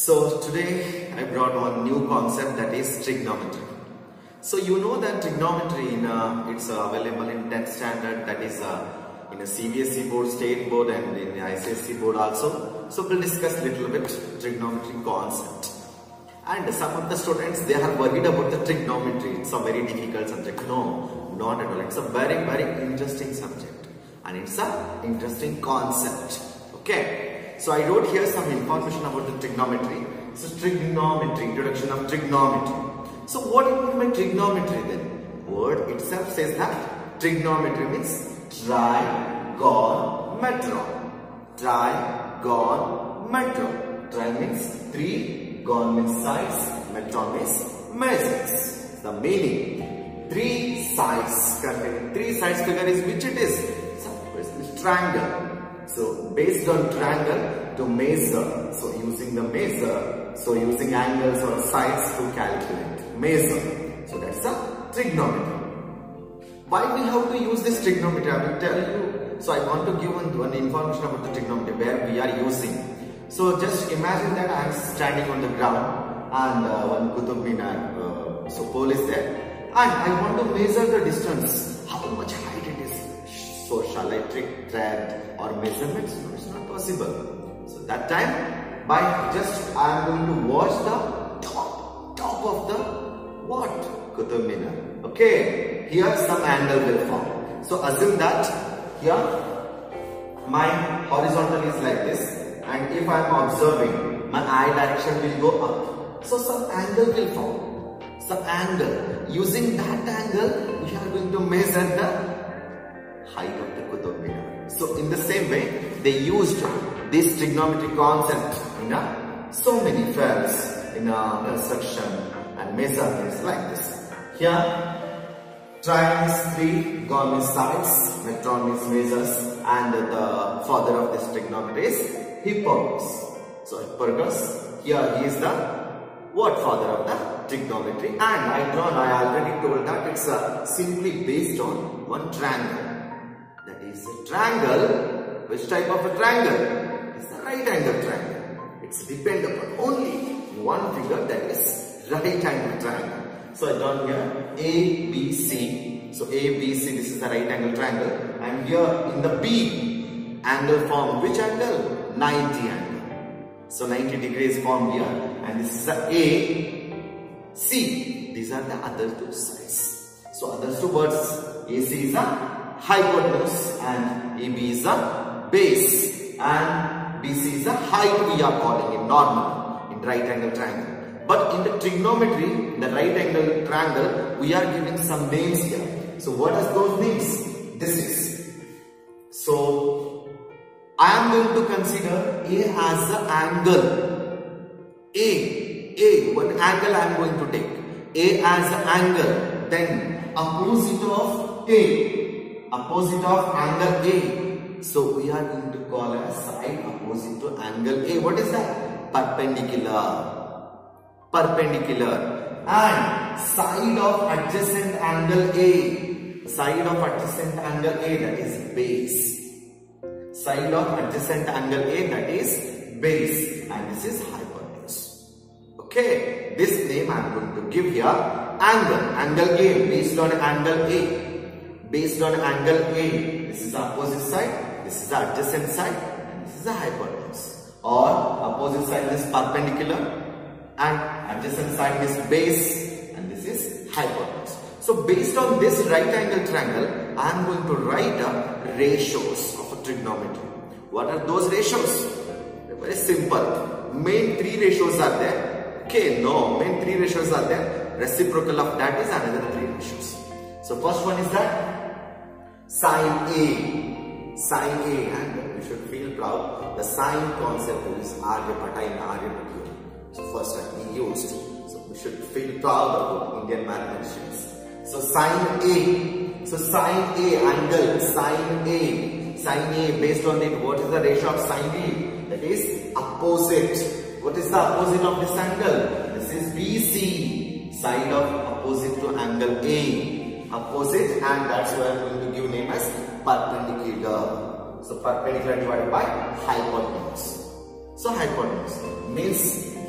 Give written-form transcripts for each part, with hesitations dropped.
So today I brought one new concept, that is trigonometry. So you know that trigonometry it's available in 10th standard, that is in a CBSE board, state board, and in the ICSE board also. So we'll discuss little bit trigonometry concept. And some of the students, they are worried about the trigonometry. It's a very difficult subject. No, not at all. It's a very interesting subject, and it's a interesting concept. Okay. So I wrote here some information about the trigonometry. So trigonometry, introduction of trigonometry. So what do you mean by trigonometry then? Word itself says that trigonometry means trigonometron. Trigonometron. Tri means three, gon means sides, metron means measures. The meaning, three sides containing three sides figure is which it is? It's triangle. So based on triangle to measure, so using the measure, so using angles or sides to calculate, measure. So that's the trigonometry. Why we have to use this trigonometry? I will tell you. So I want to give one information about the trigonometry where we are using. So just imagine that I am standing on the ground and one Qutub Minar, so pole is there, and I want to measure the distance, how much height it is. So shall I take thread or measurements? No, it's not possible. So that time, by just I am going to watch the top of the what? Qutub Minar. Okay, here some angle will form. So assume that here my horizontal is like this, and if I am observing, my eye direction will go up. So some angle will form. Some angle. Using that angle, we are going to measure the height of the Qutub Minar. So in the same way, they used this trigonometry concept in so many fields, in construction and measurements like this. Here, tri means three, gon means sides, metron means measures, and the father of this trigonometry is Hipparchus. So Hipparchus, here he is the what father of the trigonometry, and I already told that it's simply based on one triangle. That is a triangle. Which type of a triangle? It's a right angle triangle. It's depend upon only one figure, that is right angle triangle. So I drawn here ABC. So ABC, this is the right angle triangle, and here in the B angle form, which angle? 90 angle. So 90 degrees formed here, and this is the AC. These are the other two sides. So other two words, AC is a hypotenuse and AB is a base, and BC is the height we are calling it normal in right angle triangle. But in the trigonometry, the right angle triangle, we are giving some names here. So what are those names? This is. So I am going to consider A as the angle. One angle I am going to take. A as the angle. Then opposite of A. Opposite of angle A. So we are going to call as side opposite to angle A. What is that? Perpendicular. Perpendicular. And side of adjacent angle A. Side of adjacent angle A, that is base. Side of adjacent angle A, that is base. And this is hypotenuse. Okay. This name I am going to give here angle. Angle A based on angle A. Based on angle A. This is the opposite side. This is the adjacent side. And this is the hypotenuse. Or opposite side is perpendicular, and adjacent side is base, and this is hypotenuse. So based on this right angle triangle, I am going to write ratios of a trigonometry. What are those ratios? They're very simple. Main three ratios are there. Okay, no, main three ratios are there. Reciprocal of that is another three ratios. So first one is that sine A. Sine A, and you should feel proud. The sine concept is Aryabhata in Aryabhata. So first time we used. So we should feel proud about Indian mathematicians. So sine A. So sine A angle. Sine A. Sine A, based on it, what is the ratio of sine A? That is opposite. What is the opposite of this angle? This is BC. Side of opposite to angle A. Opposite, and that's why I'm going to give name as perpendicular. So perpendicular divided by hypotenuse. So hypotenuse means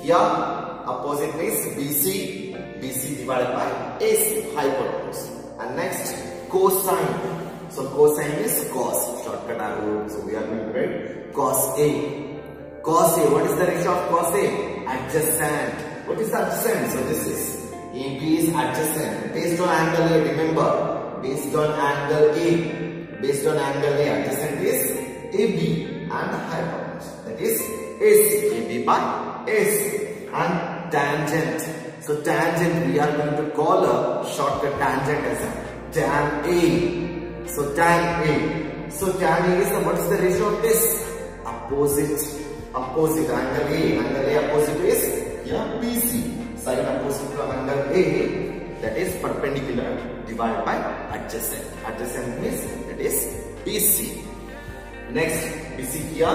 Here opposite means BC. BC divided by AC, hypotenuse. And next cosine. So cosine is cos. Shortcut arrow. So we are going to write cos A. Cos A. What is the ratio of cos A? Adjacent. What is adjacent? So this is AB is adjacent. Based on angle A. Remember, based on angle A. Based on angle A, adjacent is AB and the hypotenuse. That is AC. AB by AC. And tangent. So tangent, we are going to call a shortcut tangent as a tan A. So tan A. So tan A is what is the ratio of this? Opposite. Opposite angle A. Angle A opposite is here BC. Side opposite to angle A, that is perpendicular divided by adjacent. Adjacent means that is BC. Next BC here.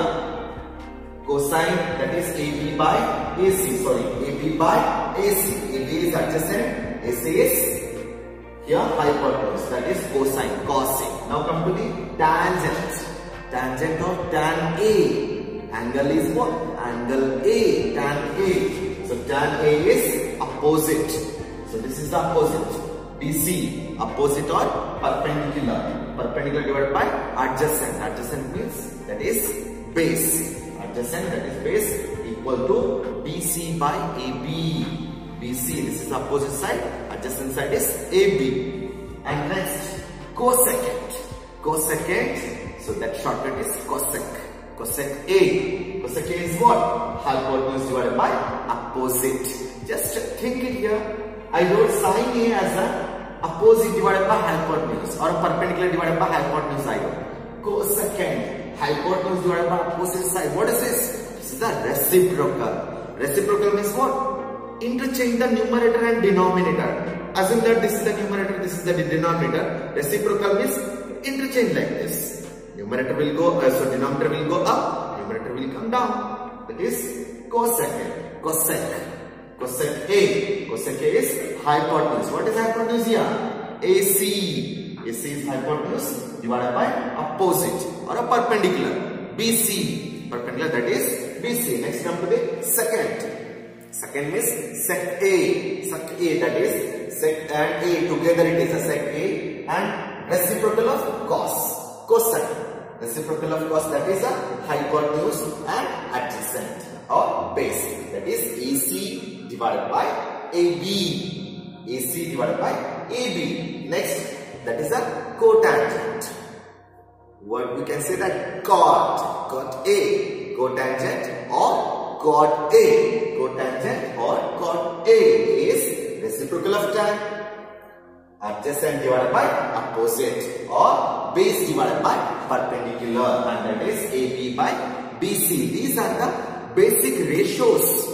Cosine, that is AB by AC. Sorry, AB by AC. AB is adjacent. AC is here hypotenuse. That is cosine. Cos A. Now come to the tangent. Tangent of tan A. Angle is what? Angle A. Tan A. So tan A is opposite. So this is the opposite. BC. Opposite or perpendicular. Perpendicular divided by adjacent. Adjacent means that is base. Adjacent, that is base, equal to BC by AB. BC, this is opposite side. Adjacent side is AB. And next cosecant. Cosecant. So that shortcut is cosec. Cosec A. Cosec A is what? Hypotenuse divided by opposite. Just think it here. I wrote sin A as a opposite divided by hypotenuse or perpendicular divided by hypotenuse. I wrote cosecant. Hypotenuse divided by opposite side. What is this? This is the reciprocal. Reciprocal means what? Interchange the numerator and denominator. Assume that this is the numerator, this is the denominator. Reciprocal means interchange like this. Numerator will go, so denominator will go up, numerator will come down. That is cosecant. Cosec. Cosec A. Cosec A is hypotenuse. What is hypotenuse here? AC. AC is hypotenuse divided by opposite or a perpendicular. BC. Perpendicular, that is BC. Next come to the secant. Secant means sec A. Sec A, that is sec and A. Together it is a sec A. And reciprocal of cos. Cosec. Reciprocal of cos, that is a hypotenuse and adjacent or base. That is AC divided by AB. AC divided by AB. Next, that is a cotangent. What we can say that cot. Cot A. Cotangent or cot A. Cotangent or cot A is reciprocal of tan. Adjacent divided by opposite or base divided by perpendicular, and that is AB by BC. These are the basic ratios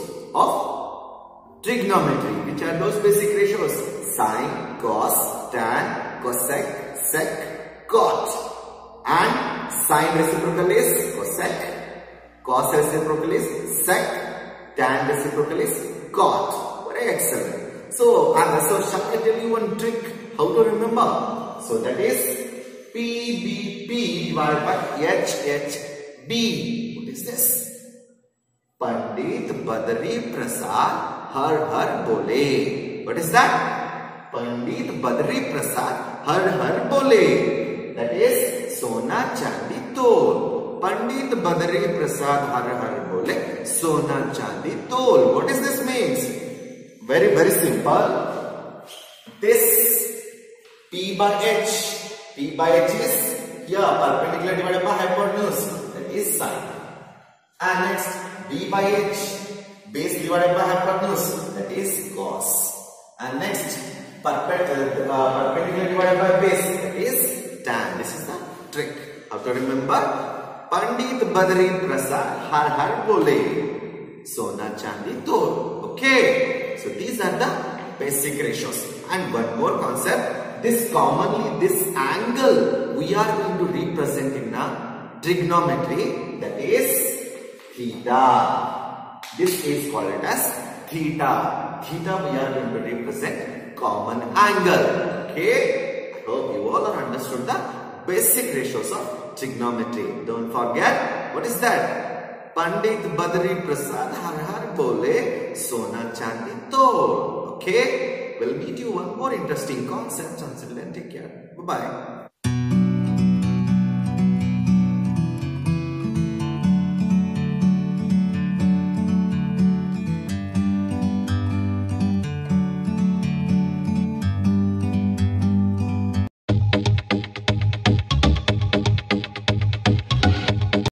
of trigonometry. Which are those basic ratios? Sine, cos, tan, cosec, sec, cot. And sine reciprocal is cosec, cos reciprocal is sec, tan reciprocal is cot. Very excellent. So shall I tell you one trick how to remember? So that is PBP divided by HHB. What is this? Pandit Badri Prasad Har Har Bole. What is that? Pandit Badri Prasad Har Har Bole. That is Sona Chandi Tol. Pandit Badri Prasad Har Har Bole. Sona Chandi Tol. What does this means? Very simple. This P by H. P by H is here perpendicular divided by hypotenuse. That is sine. And next B by H. Base divided by hypotenuse. That is cos. And next perpendicular divided by base. That is tan. This is the trick. How to remember? Pandit Badri Prasad Har Har Bole. Sona Chandi Tol. Okay. So these are the basic ratios. And one more concept. This angle we are going to represent in a trigonometry, that is theta. This is called as theta. Theta we are going to represent common angle. Okay. I hope you all are understood the basic ratios of trigonometry. Don't forget, what is that? Pandit Badri Prasad Har Har Bole. Sona Chandi Tod. Okay? We'll meet you one more interesting concept. Until then, take care. Bye-bye.